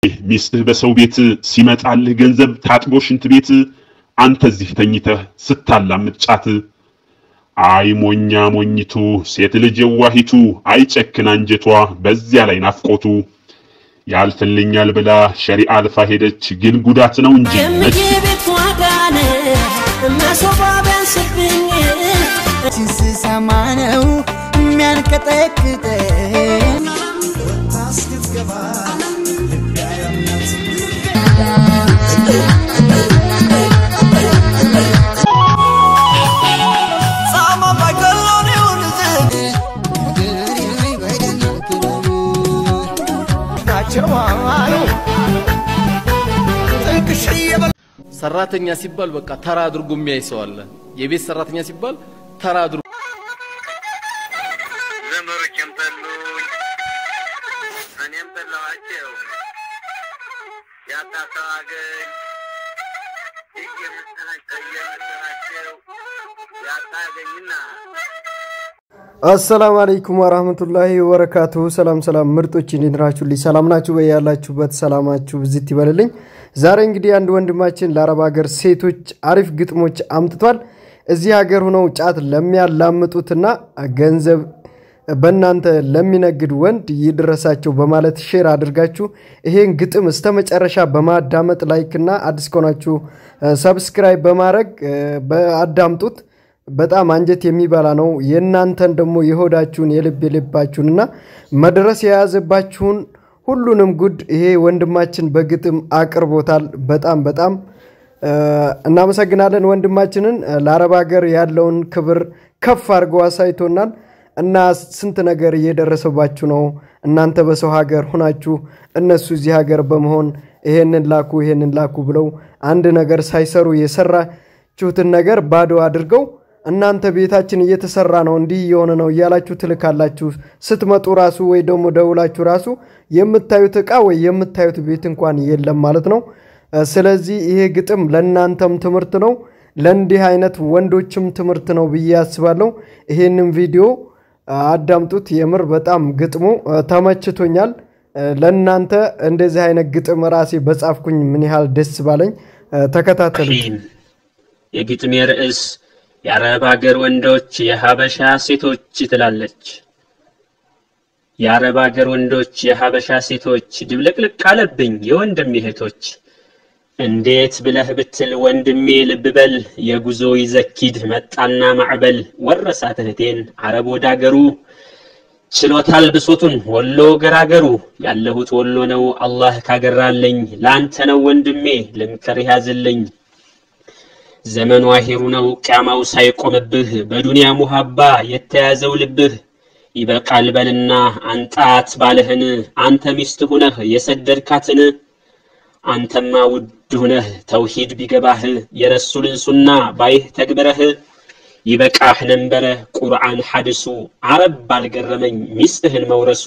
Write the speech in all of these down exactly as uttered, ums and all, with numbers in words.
ሚስትህ በሰው ቤት ሲመጣልህ ገንዘብ ታጥቦ ሽንት ቤት አንተ እዚህ ተኝተህ ስታላምጥ ጫት አይ ሞኛ ሞኝቱ ሴት ልጅ የዋሂቱ አይጨክን አንጀቷ በዚያ ላይ ናፍቆቱ ያልፈልኛል ብላ ሸሪዓ አልፋ ሄደች ግን ጉዳት ነው እንጂ የምትቤት ዋጋነ ማሶባበን ስብኝ ሲሰማነው የሚያንቀጠቅጠ ታስገባ ሰራተኛ ሲባል በቃ ተራ አድርጎ የሚያይ ሰው አለ የቤት ሰራተኛ ሲባል ተራ አድርጎ ዘመሮችም ጠሉኝ እኔም ጠላኋቸው ያጣጣገኝ እየመሰላቸው እየመሰላቸው ያጣገኝና السلام عليكم ورحمة الله وبركاته سلام سلام ምርጦች እንድራችሁ ሰላም ናችሁ በያላችሁበት ሰላማችሁ ብዝት ይበልልኝ ዛሬ እንግዲህ አንድ ወንድማችን ለአረብ ሀገር ሴቶች አሪፍ ግጥሞች አምጥቷል እዚህ ሀገር ሆነው ጫት ለሚያላምጡትና ገንዘብ በእናንተ ለሚነግድ ወንድ ይድረሳቸው በማለት ሼር አድርጋችሁ ይሄን ግጥም እስተመጨረሻ በማዳመጥ ላይክና አዲስ ኮናችሁ ሰብስክራይብ በማድረግ በአዳምጡት በጣም አንጀት የሚባላ ነው የናንተን ደሞ የሆዳችሁን የልብ የልባችሁንና መድረስ ያያዘባችሁን ሁሉንም ጉድ ይሄ ወንድማችን በግጥም አቅርቦታል በጣም በጣም እናመሰግናለን ወንድማችንን ለአረብ ሀገር ያለውን ክብር ከፍ አድርጎ አሳይቶናል እና ስንት ነገር እየደረሰባችሁ ነው እናንተ በሰው ሀገር ሆናችሁ እነሱ እዚህ ሀገር በመሆን ይሄንን ላኩ ይሄንን ላኩ ብለው አንድ ነገር ሳይሰሩ የሰራችሁትን ነገር ባዶ አድርገው እናንተ ቤታችን እየተሰራ ነው እንዲህ የሆነ ነው ያላችሁ ትልካላችሁ ስትመጡ ራሱ ወይ ደሞ ደውላችሁ ራሱ የምታዩት ዕቃ ወይ የምታዩት ቤት እንኳን የለም ማለት ነው ስለዚህ ይሄ ግጥም ለናንተም ትምርት ነው ለእንዲህ አይነት ወንዶችም ትምርት ነው በያስባለው ይሄንን ቪዲዮ አዳምጡት የምር በጣም ግጥሙ ተመችቶኛል ለናንተ እንደዚህ አይነት ግጥም ራሴ በጻፍኩኝ ምን ያህል ደስ ባለኝ ተከታተሉት የግጥም ርዕስ የአረብ ሀገር ወንዶች የሀበሻ ሴቶች ትላለች የአረብ ሀገር ወንዶች የሀበሻ ሴቶች ድብልቅልቅ አለብኝ የወንድም እህቶች እንዴት ብለህ ብትል ወንድሜ ልብበል የጉዞ ይዘኪድ መጣና ማዕበል ወረሳት እህቴን አረብ ወዳገሩ ችሎታል ብሶቱን ወሎ ገራገሩ ያለሁት ወሎ ነው አላህ ካገራለኝ ላንተ ነው ወንድሜ ልምከር ያዝልኝ ዘመኑ አሂሩ ነው ቂያማው ሳይቆምብህ በዱንያ ሙሐባ የተያዘው ልብህ ይበቃል በልና አንጣት ባለህን አንተ ሚስት ሆነህ የሰደድካትን አንተማ ውድ ሆነህ ተውሂድ ቢገባህ የረሱልን ሱና ባይህ ተግበረህ ይበቃህ ነንበረ ቁርአን ሐዲሱ አረብ ባልገረመኝ ሚስትህን መውረሱ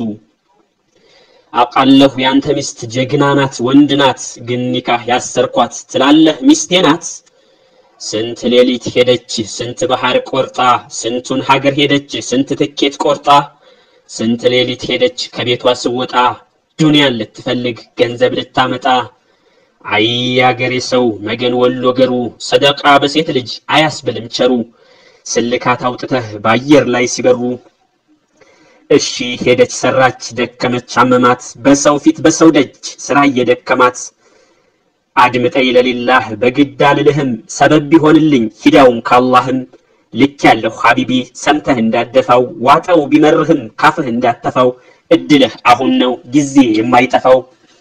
አቃለሁ ያንተ ሚስት ጀግና ናት ወንድ ናት ግን ኒካህ ያሰርኳት ትላለህ ሚስቴ ናት ስንት ሌሊት ሄደች ስንት ባህር ቆርጣ ስንቱን ሀገር ሄደች ስንት ትኬት ቆርጣ ስንት ሌሊት ሄደች ከቤቷ ስወጣ ዱንያን ልትፈልግ ገንዘብ ልታመጣ አይ ያገሬ ሰው መገን ወሎ ገሩ ሰደቃ በሴት ልጅ አያስብልም ቸሩ ስልካት አውጥተህ ባየር ላይ ሲበሩ እሺ ሄደች ሰራች ደከመች አመማት በሰው ፊት በሰው ደጅ ስራ እየደከማት አድምጠይ ለሊላህ በግዳል ለህም ሰበብ ቢሆንልኝ ሂዳውን ካላህም ልክ ያለው ሐቢቢ ሰምተህ እንዳደፋው ዋጣው ቢመርህም ካፍህ እንዳተፋው እድልህ አሁን ነው ጊዜ የማይጠፋው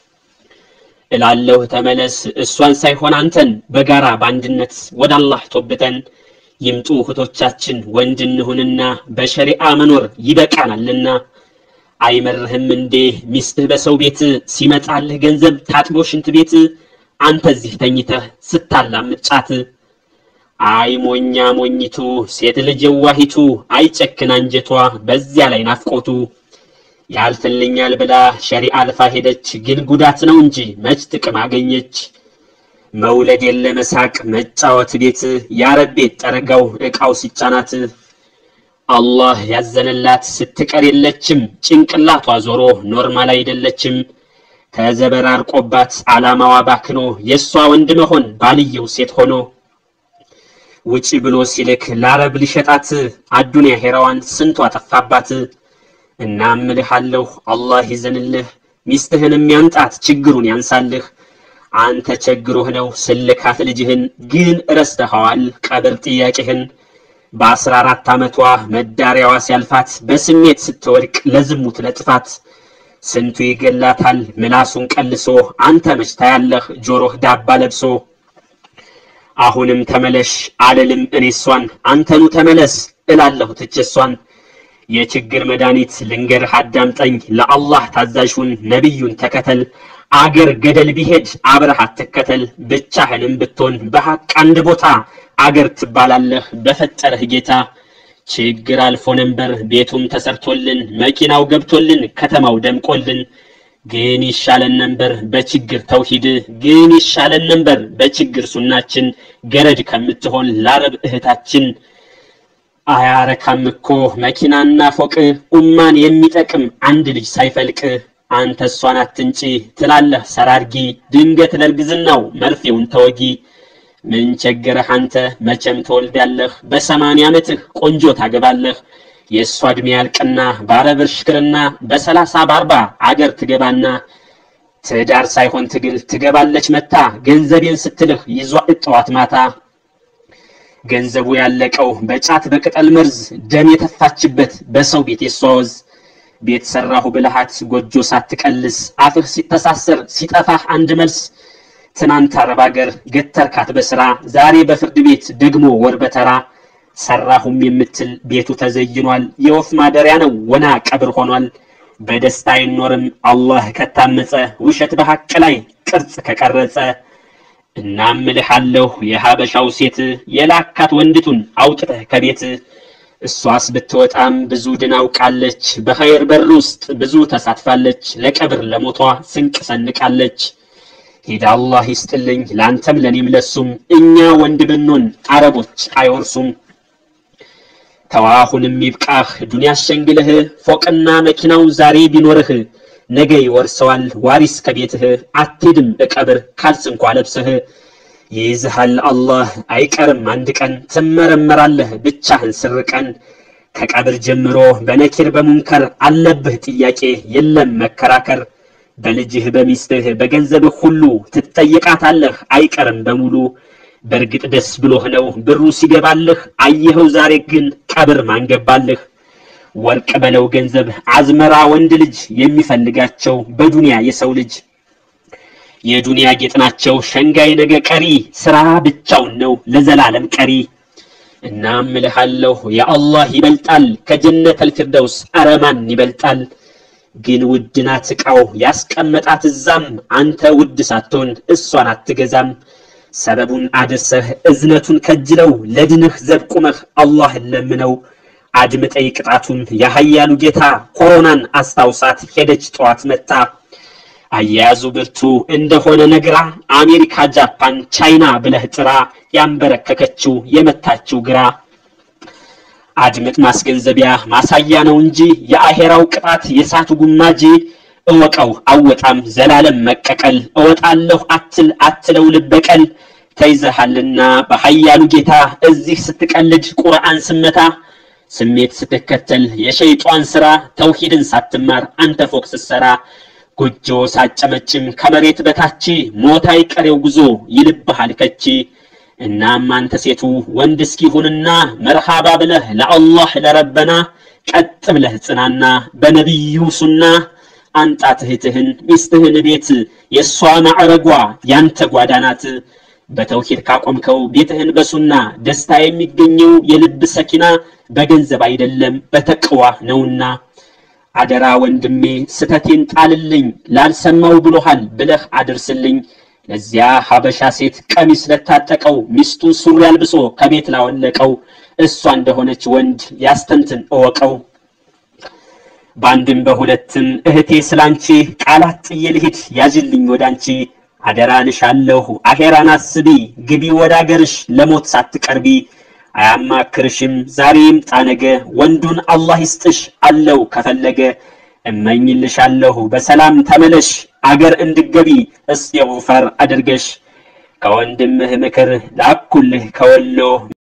እላለሁ ተመለስ እሷን ሳይሆን አንተን በጋራ ባንድነት ወደ አላህ ተወብተን ይምጡ እህቶቻችን ወንድ እንሁንና በሸሪዓ መኖር ይበቃናልና አይመርህም እንዴ ሚስትህ በሰው ቤት ሲመጣልህ ገንዘብ ታጥቦ ሽንት ቤት አንተ እዚህ ተኝተህ ስታላምጥ ጫት አይ ሞኛ ሞኝቱ ሴት ልጅ የዋሂቱ አይጨክን አንጀቷ በዚያ ላይ ናፍቆቱ ያልፈልኛል ብላ ሸሪዓ አልፋ ሄደች ግን ጉዳት ነው እንጂ መች ጥቅም አገኘች መውለድ የለ መሳቅ መጫወት ቤት ያረብ ቤት ጠረጋው ዕቃው ሲጫናት አላህ ያዘነላት ስትቀር የለችም ጭንቅላቷ ዞሮ ኖርማል አይደለችም ተዘበራርቆባት ዓላማዋ ባክኖ የሷ ወንድ መሆን ባልየው ሴት ሆኖ ውጪ ብሎ ሲልክ ለአረብ ሊሸጣት አዱንያ ሄራዋን ስንቷ ጠፋባት። እናም እልሃለሁ አላህ ይዘንልህ ሚስትህንም ያንጣት ችግሩን ያንሳልህ። አንተ ቸግሮህ ነው ስልካት ልጅህን ግን ረስተኸዋል ቀብር ጥያቄህን። በአስራ አራት ዓመቷ መዳሪያዋ ሲያልፋት በስሜት ስትወድቅ ለዝሙት ለጥፋት ስንቱ ይገላታል ምላሱን ቀልሶ አንተ መች ታያለህ ጆሮህ ዳባ ለብሶ። አሁንም ተመለሽ አለልም እኔሷን አንተኑ ተመለስ እላለሁ ትችሷን። የችግር መድኃኒት ልንገርህ አዳምጠኝ ለአላህ ታዛዡን ነብዩን ተከተል። አገር ገደል ቢሄድ አብረህ አትከተል ብቻህንም ብትሆን በሐቅ አንድ ቦታ አገር ትባላለህ በፈጠረህ ጌታ። ችግር አልፎ ነበር ቤቱም ተሰርቶልን መኪናው ገብቶልን ከተማው ደምቆልን ግን ይሻለን ነበር በችግር ተውሂድ ግን ይሻለን ነበር በችግር ሱናችን ገረድ ከምትሆን ለአረብ እህታችን። አያረካም እኮ መኪናና ፎቅ ኡማን የሚጠቅም አንድ ልጅ ሳይፈልቅ። አንተ እሷን አትንጪ ትላለህ ሰራርጊ ድንገት ለርግዝናው መርፌውን ተወጊ። ምን ቸገረህ አንተ መቼም ተወልዳለህ በሰማንያ ዓመትህ ቆንጆ ታገባለህ። የእሷ ዕድሜ ያልቅና ባረብር ሽክርና በሰላሳ በአርባ አገር ትገባና ትዳር ሳይሆን ትግል ትገባለች መታ ገንዘቤን ስትልህ ይዟ እጠዋት ማታ። ገንዘቡ ያለቀው በጫት በቅጠል መርዝ ደም የተፋችበት በሰው ቤት የሷወዝ ቤት ሰራሁ ብለሃት ጎጆ ሳትቀልስ አፍህ ሲተሳሰር ሲጠፋህ አንድ መልስ። ትናንት አረብ አገር ገተርካት በስራ ዛሬ በፍርድ ቤት ደግሞ ወር በተራ። ሰራሁም የምትል ቤቱ ተዘይኗል የወፍ ማደሪያ ነው ወና ቀብር ሆኗል። በደስታ አይኖርም አላህ ከታመጸ ውሸት በሐቅ ላይ ቅርጽ ከቀረጸ። እናም እልሃለሁ የሀበሻው ሴት የላካት ወንድቱን አውጥተህ ከቤት። እሷስ ብትወጣም ብዙ ድናውቃለች በኸይር በር ውስጥ ብዙ ተሳትፋለች ለቀብር ለሞቷ ስንቅ ሰንቃለች። ሂዳ አላህ ይስጥልኝ ላንተም ለኔም ለሱም እኛ ወንድ ብንሆን አረቦች አይወርሱም። ተዋሁንም ይብቃህ ዱንያ ሸንግለህ ፎቅና መኪናው ዛሬ ቢኖርህ ነገ ይወርሰዋል ዋሪስ ከቤትህ። አትድም በቀብር ካልስ እንኳ ለብሰህ ይዝሃል አላህ አይቀርም አንድ ቀን ትመረመራለህ ብቻህን ስርቀን። ከቀብር ጀምሮ በነኪር በሙንከር አለብህ ጥያቄ የለም መከራከር። በልጅህ በሚስትህ በገንዘብህ ሁሉ ትጠየቃታለህ አይቀርም በሙሉ። በርግጥ ደስ ብሎህ ነው ብሩ ሲገባልህ አየኸው ዛሬ ግን ቀብር ማንገባልህ። ወርቅ በለው ገንዘብ አዝመራ ወንድ ልጅ የሚፈልጋቸው በዱንያ የሰው ልጅ የዱንያ ጌጥናቸው ሸንጋይ ነገ ቀሪ ስራ ብቻውን ነው ለዘላለም ቀሪ። እናም እልሃለሁ ያአላህ ይበልጣል ከጀነተል ፊርደውስ አረማን ይበልጣል። ግን ውድናት ዕቃው ያስቀመጣት እዛም አንተ ውድ ሳትሆን እሷን አትገዛም። ሰበቡን አደሰህ እዝነቱን ከጅለው ለድንህ ዘብቁመህ አላህን ለምነው። አድምጠይ ቅጣቱን ያህያሉ ጌታ ኮሮናን አስታውሳት ሄደች ጠዋት መጣ። አያያዙ ብርቱ እንደሆነ ነግራ አሜሪካ ጃፓን ቻይና ብለህ ጥራ ያንበረከከችው የመታችው ግራ። አድምጥ ማስገንዘቢያ ማሳያ ነው እንጂ የአሄራው ቅጣት የሳቱ ጉማጂ። እወቀው አወጣም ዘላለም መቀቀል እወጣለሁ አትል አትለው ልበቀል። ተይዘሃልና በሐያሉ ጌታ እዚህ ስትቀልድ ቁርአን ስመታ። ስሜት ስትከተል የሸይጣን ስራ ተውሂድን ሳትማር አንተ ፎቅ ስትሰራ። ጎጆ ሳጨመጭም ከመሬት በታች ሞት አይቀሬው ጉዞ ይልብሃል ከቺ። እናም አንተ ሴቱ ወንድ እስኪሁንና መርሃባ ብለህ ለአላህ ለረበና ቀጥ ብለህ ጽናና በነብዩ ሱና። አንጣት እህትህን ሚስትህን ቤት የሷ ማዕረጓ ያንተ ጓዳናት። በተውሂድ ካቆምከው ቤትህን በሱና ደስታ የሚገኘው የልብ ሰኪና በገንዘብ አይደለም በተቅዋ ነውና። አደራ ወንድሜ ስተቴን ጣልልኝ ላልሰማው ብሎሃል ብለህ አድርስልኝ። ለዚያ ሀበሻ ሴት ቀሚስ ለታጠቀው ሚስቱን ሱሪ አልብሶ ከቤት ላወለቀው እሷ እንደሆነች ወንድ ያስተንትን እወቀው። ባንድም በሁለትም እህቴ ስላንቺ ቃላት ጥዬ ልሂድ ያዝልኝ ወዳንቺ። አደራንሻለሁ አሄራን አስቢ ግቢ ወዳገርሽ ለሞት ሳትቀርቢ። አያማክርሽም ዛሬም ጣነገ ወንዱን አላህ ይስጥሽ አለው ከፈለገ። እመኝልሻለሁ በሰላም ተመለሽ አገር እንድገቢ እስቲግፋር አድርገሽ ከወንድምህ ምክር ላኩልህ ከወሎ